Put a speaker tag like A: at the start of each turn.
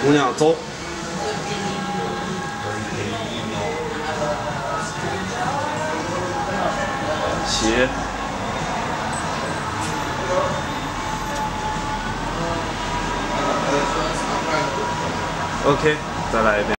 A: 姑娘走。起。OK， 再来一遍。